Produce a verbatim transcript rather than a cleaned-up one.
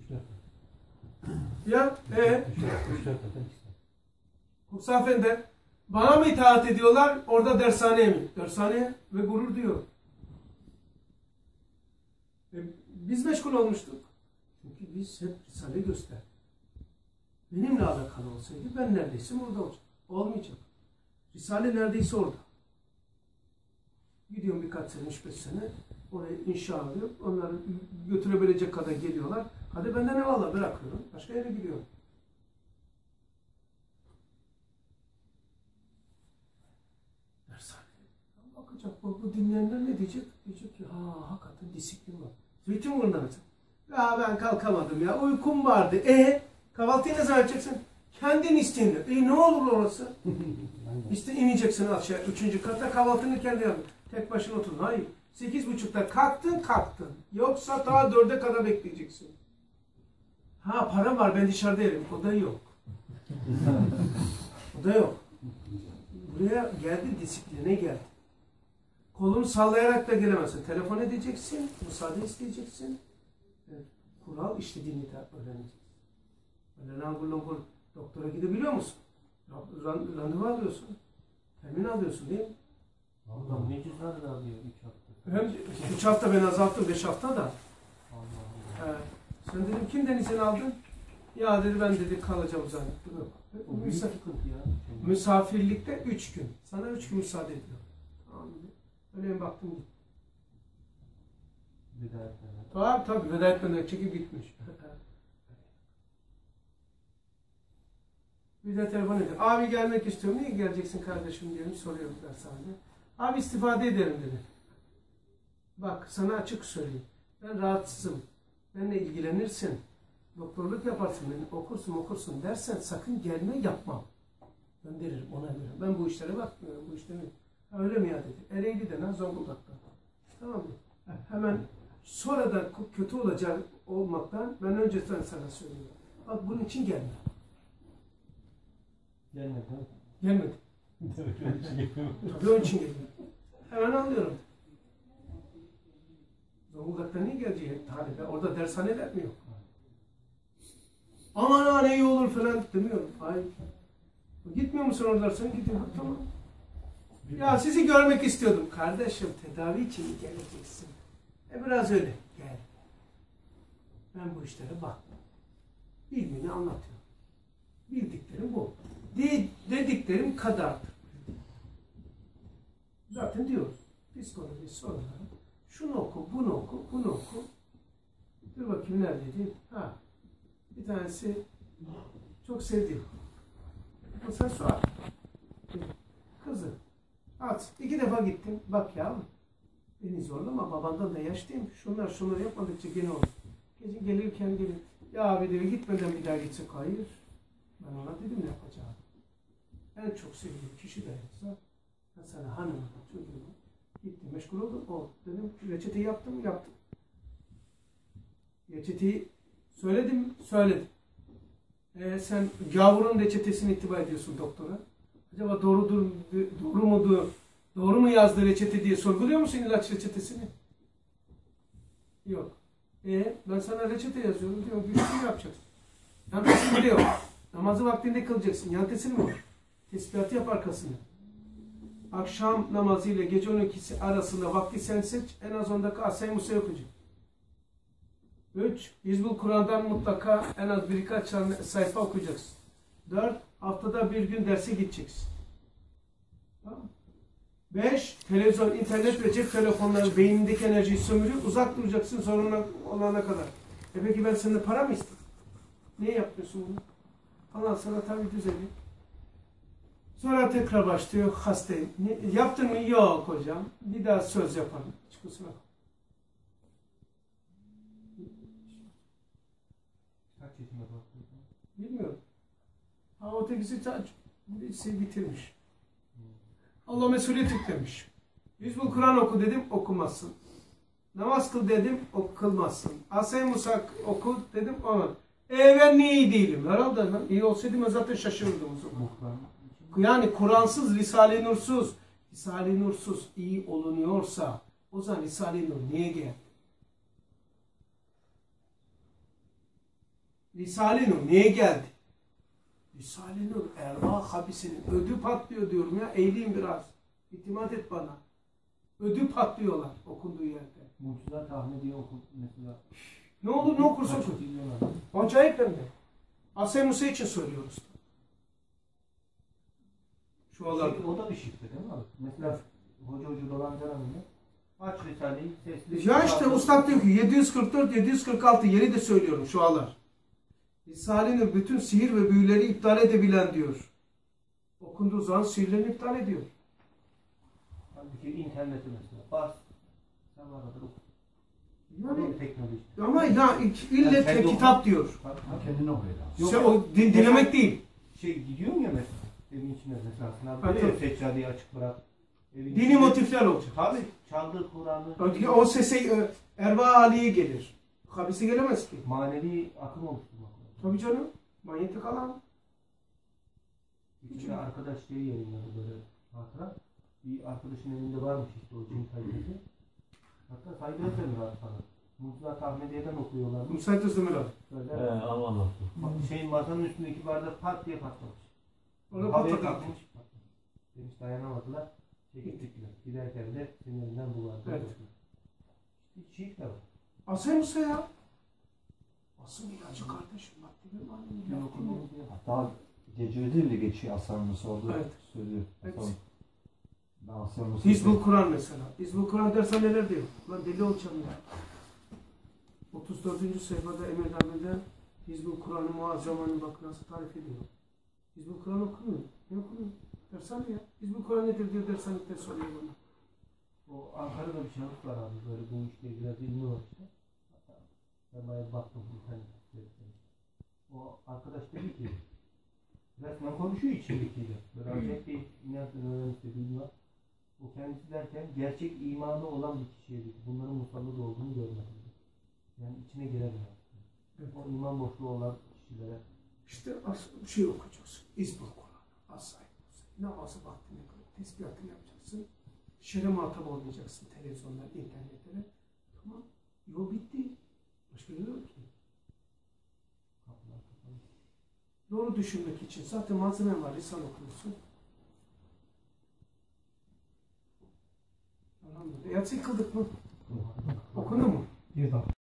Ya, ee? Musa Efendi, bana mı itaat ediyorlar, orada dershaneye mi? Dershaneye ve gurur diyor. E, biz meşgul olmuştuk. Çünkü biz hep Risale gösterdik. Benimle alakalı olsaydı ben neredeysem orada olacak. Olmayacak. Risale neredeyse orada. Gidiyorum birkaç sene, üç beş sene. Oraya inşa alıyor. Onları götürebilecek kadar geliyorlar. Hadi benden ne valla bırakıyorum. Başka yere gidiyorum. Dershane. Bakacak bu, bu dinleyenler ne diyecek? Diyecek ki ha hakikaten disiplin var. Zeytinburnu'nda mesela. Ya ben kalkamadım ya. Uykum vardı. E kahvaltıyı ne zaman yapacaksın? Kendin isteğinle. E ne olur orası? İşte ineceksin aşağı. Üçüncü kata kahvaltını kendi yapın. Tek başına oturun. Hayır. Sekiz buçukta kalktın kalktın. Yoksa daha dörde kadar bekleyeceksin. Ha para var ben dışarıda yerim. O da yok. O da yok. Buraya geldi disipline geldi. Kolunu sallayarak da gelemezsin. Telefon edeceksin. Müsaade isteyeceksin. Evet. Kural işlediğini de öğreneceksin. Öyle langur langur doktora gidebiliyor musun? Randevu alıyorsun. Termin alıyorsun değil mi? Allah'ım ne cüzdanı da alıyor üç hafta. Hem üç hafta ben azalttım, beş hafta da. Allah Allah. He. Sen dedim kimden izin aldın? Ya dedi ben dedi kalacağım zannettim. Yok. Misafir, ya. misafirlikte üç gün. Sana üç gün müsaade ediyor. Tamam mı? Öyle bir baktım gittim. Veda etmeden. Tabii tabii veda etmeden çekip gitmiş. Bir de telefon ediyor. Abi gelmek istiyorum. Niye geleceksin kardeşim diyorum. Soruyorum dershanede. Abi istifade ederim dedi. Bak sana açık söyleyeyim. Ben rahatsızım. Benimle ilgilenirsin. Doktorluk yaparsın. Beni okursun okursun dersen sakın gelme yapmam. Gönderirim ona göre. Ben bu işlere bakmıyorum. Bu işlere. Ha, öyle mi ya dedi. Ereğli'den Zonguldak'tan. Tamam mı? Hemen sonra da kötü olacak olmaktan ben önceden sana söylüyorum. Bak bunun için gelme. Gelmedi mi? Gelmedi. Tabii onun için geliyor. Hemen anlıyorum. Zonguldak'ta niye geleceği halde? Orada dershaneler mi yok? Aman ha ne iyi olur falan demiyorum. Hayır. Gitmiyor musun orada? Sen gidiyorsun. Tamam. Ya sizi görmek istiyordum. Kardeşim tedavi için geleceksin. E biraz öyle. Gel. Ben bu işlere bakmam. Bilmini anlatıyorum. Bildiklerim bu. De dediklerim kadardır. Zaten diyoruz. Psikoloji soruları. Şunu oku, bunu oku, bunu oku. Dur bakayım neredeydi? Ha. Bir tanesi çok sevdiğim. O sen sor. Kızı. At. İki defa gittim. Bak yavrum. Beni zorlama. Babandan da yaşlıyım. Şunlar şunları yapmadıkça gene olur. Gece gelirken gelir. Ya abi diyor gitmeden bir daha gitsek. Hayır. Ben ona dedim ne yapacağım. En çok sevdiğim kişi de yoksa mesela hanım, çocuğum. Gittim, meşgul oldum. O dedim reçeteyi yaptım, yaptım. Reçeteyi söyledim, söyledim. Ee, sen gavurun reçetesini ittiba ediyorsun doktora. Acaba doğrudur, doğru mudur, doğru mu yazdı reçete diye sorguluyor musun ilaç reçetesini? Yok. E ben sana reçete yazıyorum diyorum. Bir şey yapacaksın. Yantesini biliyor. Namazı vaktinde kılacaksın. Yantesini mi var? Tesbihatı yap arkasını. Akşam namazı ile gece on ikisi arasında vakti sen seç. En az on dakika Asay Musa okuyacak. Üç. Hizbul Kur'an'dan mutlaka en az birkaç sayfa okuyacaksın. Dört. Haftada bir gün derse gideceksin. Tamam. Beş. Televizyon, internet ve cep telefonları beynindeki enerjiyi sömürüyor. Uzak duracaksın sorunlar olana kadar. E peki ben senden para mı istedim? Niye yapıyorsun bunu? Allah sana tabi düzeliyor. Sonra tekrar başlıyor hastayım. Ne, yaptın mı? Yok hocam. Bir daha söz yaparım. Hiç kusura bakma. Kaç yaşında baktın? Bilmiyorum. Ha o tekisi birisi bitirmiş. Allah mesuliyet yüklemiş. Hizbul Kur'an oku dedim okumazsın. Namaz kıl dedim kılmazsın. Asay Musa oku dedim ona. E ben niye iyi değilim? Herhalde ben iyi olsaydım ben zaten şaşırırdım o zaman. Yani Kur'ansız, Risale-i Nur'suz, Risale-i Nur'suz iyi olunuyorsa o zaman Risale-i Nur niye geldi? Risale-i Nur niye geldi? Risale-i Nur erva habisinin ödü patlıyor diyorum ya. Eğileyim biraz. İtimat et bana. Ödü patlıyorlar okunduğu yerde. Mucizat Ahmediye okul mesela. Ne olur ne okursa okur. Acayip hem de. Asya Musa için söylüyoruz. Şu alan. Şey, o da bir şifre değil mi abi? Mesela hoca hoca dolandıramıyor. Aç Risale'yi sesli. Ya işte Ustad diyor ki yedi yüz kırk dört yedi yüz kırk altı yeri de söylüyorum şu alar. Risale'nin bütün sihir ve büyüleri iptal edebilen diyor. Okunduğu zaman sihirlerini iptal ediyor. Halbuki interneti mesela. Bas. Sabah kadar oku. Yani, teknoloji. ama ya ille Yani tek kitap diyor. Kendini okuyor. Sen o din, dinlemek değil. Şey gidiyorsun ya mesela. Evin içine mesela. Sınav Ha, böyle tabii. seccadeyi açık bırak. Evin Dini içinde- motifler olacak. Tabii. Çaldığı Kur'an'ı. O sese e, erva aliye gelir. Habisi gelemez ki. Manevi akım oluşturmak. Tabii canım. Manyetik alan. İçinde arkadaş şey yayınladı böyle hatıra. Bir arkadaşın evinde varmış işte o cin talebesi. Hatta saygı etmiyorlar falan. Mucizat Ahmediye'den okuyorlar. Müsait Özdemir abi. Böyle He, anladım. şeyin masanın üstündeki bardak pat diye patlamış. Orada Havaya patladı. kalkmış. patlamış. Demiş dayanamadılar. Çekip gittiler. Giderken de sinirinden bulardı. Evet. İşte şiir de var. Asya Musa ya. Asıl ilacı kardeşim. Bak değil mi? Ben Annem okudum diye. Hatta gece ödül de geçiyor Hasan Musa orada Evet. söylüyor. Evet. Hasan. Ben Hasan Musa. Hizbul Kur'an mesela. Hizbul Kur'an dersen neler diyor? Lan deli olacağım ya. otuz dördüncü sayfada Emir Darbe'de Hizbul Kur'an'ın muazzamını bak nasıl tarif ediyor. Hizbul Kur'an okunuyor. Ne okunuyor? Dersen ya. Hizbul Kur'an nedir diyor dersenlikte soruyor bana. O Ankara'da bir şahıs var abi. Böyle bu işle biraz ilmi var işte. Hatta ben bayağı baktım internette. O arkadaş dedi ki resmen konuşuyor içindekiyle. Böyle acayip bir inatın öğrenmişti bilgi var. O kendisi derken gerçek imanı olan bir kişiye dedi. Bunların musallat olduğunu görmedim. Yani içine giremiyor. Evet. O iman boşluğu olan kişilere. İşte as- şey okuyacaksın. Hizbul Kur'an. As-Said. Namazı vaktine kadar tesbihatını yapacaksın. Şere muhatap olmayacaksın televizyonlar, internetlere. Tamam. Yol bitti. Başka yol yok ki. Kapılar kapalı. Doğru düşünmek için zaten malzeme var. Lisan okuyorsun. Elhamdülillah. Yatsı kıldık mı? Okundu mu? Bir bak.